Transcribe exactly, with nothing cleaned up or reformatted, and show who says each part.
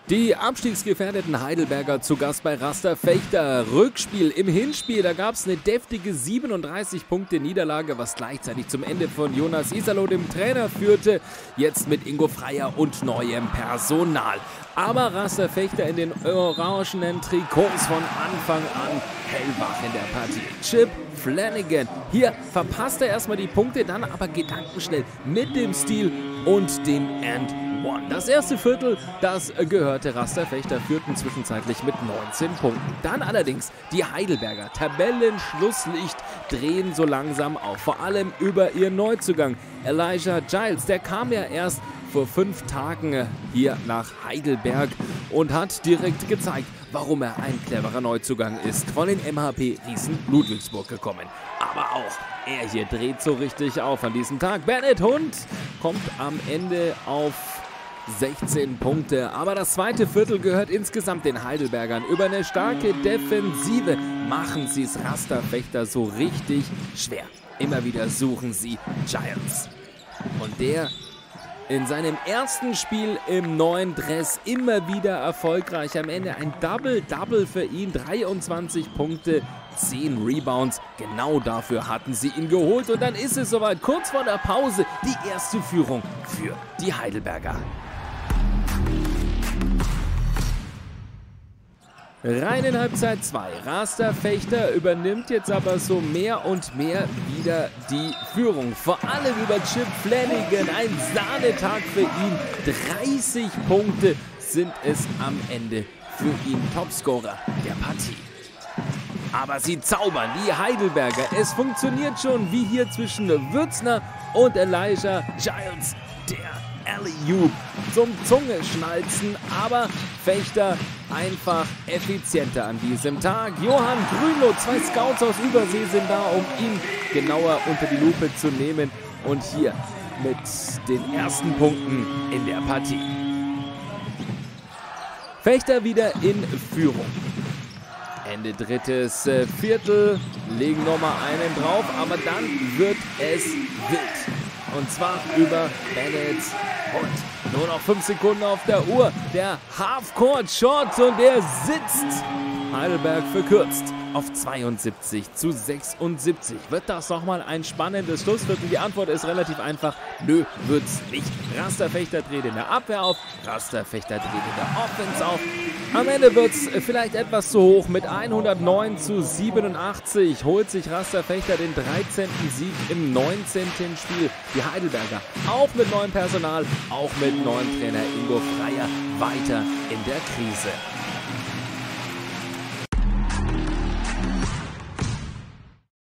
Speaker 1: Die abstiegsgefährdeten Heidelberger zu Gast bei Raster Fechter. Rückspiel im Hinspiel, da gab es eine deftige siebenunddreißig Punkte Niederlage, was gleichzeitig zum Ende von Jonas Isalo, dem Trainer, führte. Jetzt mit Ingo Freier und neuem Personal. Aber Raster Fechter in den orangenen Trikots von Anfang an hellwach in der Partie. Chip Flanagan. Hier verpasst er erstmal die Punkte, dann aber gedankenschnell mit dem Stil und dem And One. Das erste Viertel, das gehörte Raster Fechter, führten zwischenzeitlich mit neunzehn Punkten. Dann allerdings die Heidelberger, Tabellenschlusslicht, drehen so langsam auf. Vor allem über ihren Neuzugang Elijah Giles. Der kam ja erst vor fünf Tagen hier nach Heidelberg und hat direkt gezeigt, warum er ein cleverer Neuzugang ist. Von den M H P Riesen Ludwigsburg gekommen. Aber auch er hier dreht so richtig auf an diesem Tag. Bennett Hund kommt am Ende auf sechzehn Punkte. Aber das zweite Viertel gehört insgesamt den Heidelbergern. Über eine starke Defensive machen sie es Raster Fechter so richtig schwer. Immer wieder suchen sie Giles. Und der in seinem ersten Spiel im neuen Dress immer wieder erfolgreich. Am Ende ein Double-Double für ihn. dreiundzwanzig Punkte, zehn Rebounds. Genau dafür hatten sie ihn geholt. Und dann ist es soweit. Kurz vor der Pause die erste Führung für die Heidelberger. Rein in Halbzeit zwei. Raster Fechter übernimmt jetzt aber so mehr und mehr wieder die Führung. Vor allem über Chip Flanagan. Ein Sahnetag für ihn. dreißig Punkte sind es am Ende für ihn. Topscorer der Partie. Aber sie zaubern, die Heidelberger. Es funktioniert schon wie hier zwischen Würzner und Elijah Giles. Der Alley-Oop zum Zungeschnalzen, aber Fechter einfach effizienter an diesem Tag. Johann Grünloh, zwei Scouts aus Übersee sind da, um ihn genauer unter die Lupe zu nehmen. Und hier mit den ersten Punkten in der Partie. Fechter wieder in Führung. Ende drittes Viertel, legen nochmal einen drauf, aber dann wird es wild. Und zwar über Bennett und nur noch fünf Sekunden auf der Uhr. Der Half-Court-Shot und der sitzt. Heidelberg verkürzt auf zweiundsiebzig zu sechsundsiebzig. Wird das nochmal ein spannendes Schlussviertel? Die Antwort ist relativ einfach. Nö, wird's nicht. Raster Fechter dreht in der Abwehr auf. Raster Fechter dreht in der Offense auf. Am Ende wird's vielleicht etwas zu hoch. Mit hundertneun zu siebenundachtzig holt sich Raster Fechter den dreizehnten Sieg im neunzehnten Spiel. Die Heidelberger auch mit neuem Personal, auch mit neuem Trainer Ingo Freier weiter in der Krise.